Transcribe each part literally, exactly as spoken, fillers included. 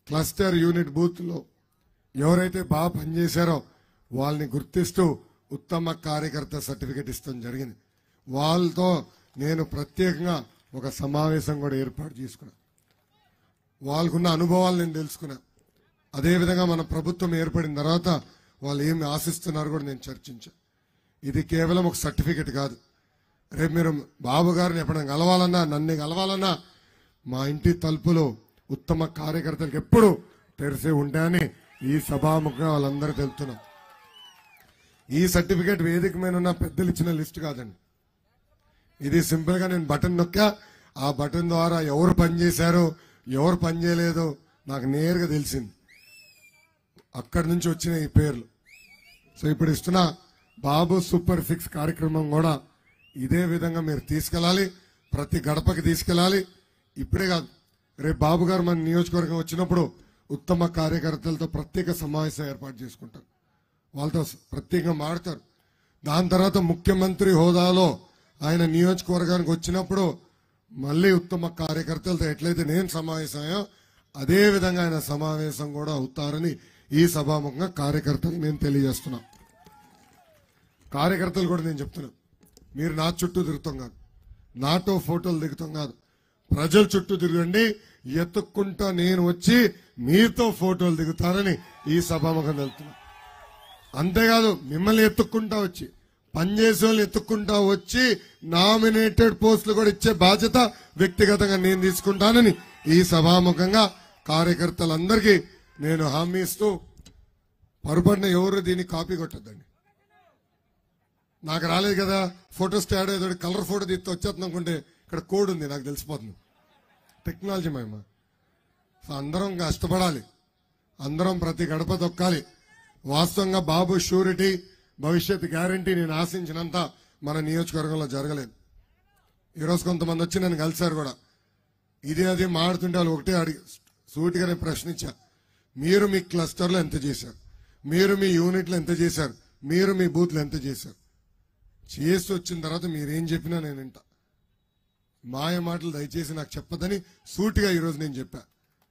Cluster unit booth లో ఎవరైతే బాగా పనిచేశారో వాళ్ళని గుర్తిస్తూ ఉత్తమ కార్యకర్త సర్టిఫికెట్ ఇస్తాం జరిగింది. వాళ్ళతో నేను ప్రత్యేకంగా ఒక సమావేశం కూడా ఏర్పాటు చేసుకున్నా. వాళ్ళకున్న అనుభవాలు నేను తెలుసుకున్నా. అదేవిధంగా మన ప్రభుత్వం ఏర్పడిన తర్వాత వాళ్ళు ఏమి ఆశిస్తున్నారో కూడా నేను చర్చించా. ఇది కేవలం ఒక సర్టిఫికెట్ కాదు. రేపు మీరు బాబు గారిని ఎప్పుడైనా కలవాలన్నా, నన్ను కలవాలన్నా మా ఇంటి తలుపులు ఉత్తమ కార్యకర్తలకు ఎప్పుడు తెరిసే ఉంటాయని ఈ సభాముఖంగా వాళ్ళందరూ తెలుపుతున్నాం. ఈ సర్టిఫికేట్ వేదిక మీద ఉన్న పెద్దలు ఇచ్చిన లిస్ట్ కాదండి. ఇది సింపుల్ గా నేను బటన్ నొక్కా, ఆ బటన్ ద్వారా ఎవరు పనిచేశారో ఎవరు పనిచేయలేదో నాకు నేరుగా తెలిసింది. అక్కడి నుంచి వచ్చిన ఈ పేర్లు. సో ఇప్పుడు ఇస్తున్న బాబు సూపర్ సిక్స్ కార్యక్రమం కూడా ఇదే విధంగా మీరు తీసుకెళ్ళాలి, ప్రతి గడపకి తీసుకెళ్ళాలి. ఇప్పుడే కాదు, రేపు బాబు గారు మన నియోజకవర్గం వచ్చినప్పుడు ఉత్తమ కార్యకర్తలతో ప్రత్యేక సమావేశం ఏర్పాటు చేసుకుంటారు. వాళ్ళతో ప్రత్యేకంగా మాడతారు. దాని తర్వాత ముఖ్యమంత్రి హోదాలో ఆయన నియోజకవర్గానికి వచ్చినప్పుడు మళ్ళీ ఉత్తమ కార్యకర్తలతో ఎట్లయితే నేను సమావేశమయ్యో అదే విధంగా ఆయన సమావేశం కూడా అవుతారని ఈ సభాముఖంగా కార్యకర్తలు నేను తెలియజేస్తున్నా. కార్యకర్తలు కూడా నేను చెప్తున్నా, మీరు నా చుట్టూ తిరుగుతాం కాదు, నాతో ఫోటోలు దిగుతాం కాదు, ప్రజల చుట్టూ తిరగండి. ఎత్తుక్కుంటా నేను వచ్చి మీతో ఫోటోలు దిగుతానని ఈ సభాముఖం వెళ్తున్నా. అంతేకాదు, మిమ్మల్ని ఎత్తుక్కుంటా వచ్చి పనిచేసే వాళ్ళు ఎత్తుక్కుంటా వచ్చి నామినేటెడ్ పోస్టులు కూడా ఇచ్చే బాధ్యత వ్యక్తిగతంగా నేను తీసుకుంటానని ఈ సభాముఖంగా కార్యకర్తలందరికీ నేను హామీ ఇస్తూ, పొరపాటున ఎవరు దీన్ని కాపీ కొట్టద్దండి. నాకు రాలేదు కదా ఫోటో స్టాడ్ ఏదో కలర్ ఫోటో తీస్తే వచ్చేస్తుంది అనుకుంటే ఇక్కడ కోడ్ ఉంది, నాకు తెలిసిపోతుంది. టెక్నాలజీ మేము సో అందరం కష్టపడాలి, అందరం ప్రతి గడప తొక్కాలి. వాస్తవంగా బాబు షూరిటీ భవిష్యత్ గ్యారంటీ నేను ఆశించినంత మన నియోజకవర్గంలో జరగలేదు. ఈరోజు కొంతమంది వచ్చి నన్ను కలిశారు కూడా. ఇదే అది మాడుతుంటే వాళ్ళు ఒకటే అడిగి సూటిగానే ప్రశ్నించా, మీరు మీ క్లస్టర్లో ఎంత చేశారు, మీరు మీ యూనిట్లో ఎంత చేశారు, మీరు మీ బూత్లో ఎంత చేశారు. చేసి వచ్చిన తర్వాత మీరేం చెప్పినా నేను వింటా. మాయ మాటలు దయచేసి నాకు చెప్పదని సూటిగా ఈరోజు నేను చెప్పా.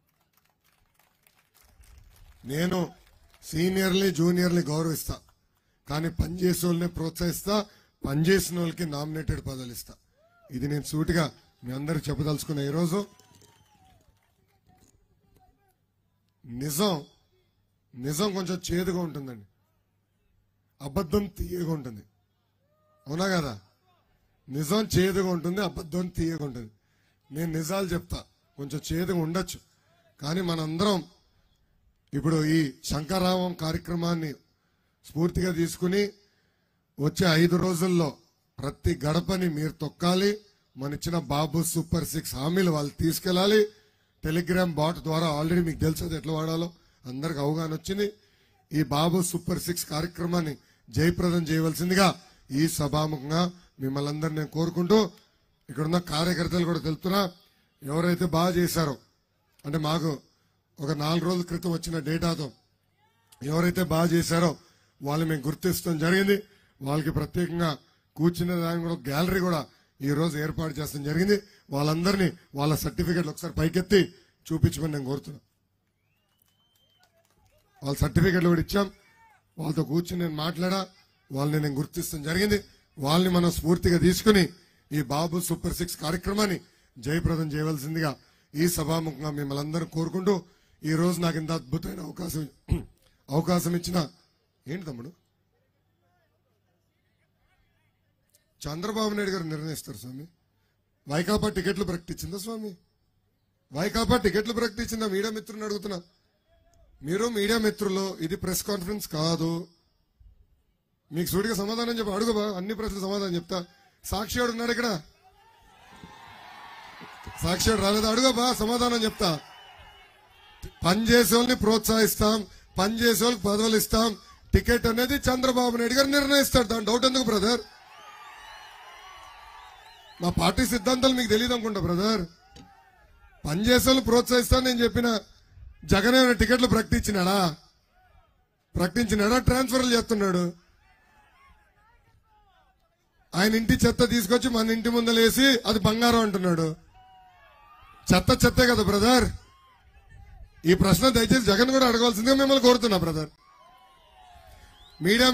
నేను సీనియర్ని జూనియర్ని గౌరవిస్తా, కానీ పనిచేసే వాళ్ళని ప్రోత్సహిస్తా, పనిచేసిన వాళ్ళకి నామినేటెడ్ పదవులు ఇస్తా. ఇది నేను సూటిగా మీ అందరికి చెప్పదలుచుకున్నా. ఈరోజు నిజం నిజం కొంచెం చేదుగా ఉంటుందండి, అబద్ధం తీయగా ఉంటుంది. అవునా కదా? నిజం చేదుగా ఉంటుంది, అబద్ధం తీయగా ఉంటుంది. నేను నిజాలు చెప్తా, కొంచెం చేదుగా ఉండొచ్చు, కానీ మనందరం ఇప్పుడు ఈ శంకరరావం కార్యక్రమాన్ని స్ఫూర్తిగా తీసుకుని వచ్చే ఐదు రోజుల్లో ప్రతి గడపని మీరు తొక్కాలి. మన ఇచ్చిన బాబు సూపర్ సిక్స్ హామీలు వాళ్ళు తీసుకెళ్లాలి. టెలిగ్రామ్ బాట్ ద్వారా ఆల్రెడీ మీకు తెలుసు ఎట్లా వాడాలో అందరికి అవగాహన వచ్చింది. ఈ బాబు సూపర్ సిక్స్ కార్యక్రమాన్ని జయప్రదం చేయవలసిందిగా ఈ సభాముఖంగా మిమ్మల్ని అందరినీ నేను కోరుకుంటూ, ఇక్కడున్న కార్యకర్తలు కూడా తెలుపుతున్నా, ఎవరైతే బాగా చేశారో అంటే మాకు ఒక నాలుగు రోజుల క్రితం వచ్చిన డేటాతో ఎవరైతే బాగా చేశారో వాళ్ళు మేము గుర్తిస్తాం జరిగింది. వాళ్ళకి ప్రత్యేకంగా కూర్చునే దాని కూడా గ్యాలరీ కూడా ఈ రోజు ఏర్పాటు చేస్తాం జరిగింది. వాళ్ళందరినీ వాళ్ళ సర్టిఫికెట్లు ఒకసారి పైకెత్తి చూపించమని నేను కోరుతున్నా. వాళ్ళ సర్టిఫికెట్లు కూడా ఇచ్చాం, వాళ్ళతో కూర్చుని నేను మాట్లాడా, వాళ్ళని నేను గుర్తిస్తాం జరిగింది. వాళ్ళని మనం స్ఫూర్తిగా తీసుకుని ఈ బాబు సూపర్ సిక్స్ కార్యక్రమాన్ని జయప్రదం చేయవలసిందిగా ఈ సభాముఖంగా మిమ్మల్ని అందరూ కోరుకుంటూ, ఈ రోజు నాకు ఇంత అద్భుతమైన అవకాశం అవకాశం ఇచ్చిన ఏంటి తమ్ముడు చంద్రబాబు నాయుడు గారు నిర్ణయిస్తారు స్వామి. వైకాపా టికెట్లు ప్రకటించిందా స్వామి? వైకాపా టికెట్లు ప్రకటించిందా? మీడియా మిత్రుని అడుగుతున్నా. మీరు మీడియా మిత్రులు, ఇది ప్రెస్ కాన్ఫరెన్స్ కాదు. మీకు సూటిగా సమాధానం చెప్ప అడుగుబా, అన్ని ప్రశ్నలు సమాధానం చెప్తా. సాక్షివాడు ఉన్నాడు ఇక్కడ, సాక్షివాడు రాలేదా? అడుగుబా, సమాధానం చెప్తా. పనిచేసే వాళ్ళని ప్రోత్సహిస్తాం, పనిచేసే వాళ్ళకి పదవులు ఇస్తాం. టికెట్ అనేది చంద్రబాబు నాయుడు గారు నిర్ణయిస్తాడు, దాని డౌట్ ఎందుకు బ్రదర్? మా పార్టీ సిద్ధాంతాలు మీకు తెలియదు అనుకుంటా బ్రదర్. పనిచేసే వాళ్ళు ప్రోత్సహిస్తాను నేను చెప్పిన. జగన్ ఏమైనా టికెట్లు ప్రకటించినాడా? ప్రకటించినాడా? ట్రాన్స్ఫర్లు చేస్తున్నాడు. ఆయన ఇంటి చెత్త తీసుకొచ్చి మన ఇంటి ముందలేసి అది బంగారం అంటున్నాడు. చెత్త చెత్తే కదా బ్రదర్. ఈ ప్రశ్న దయచేసి జగన్ కూడా అడగాల్సిందిగా మిమ్మల్ని కోరుతున్నా బ్రదర్. మీడియా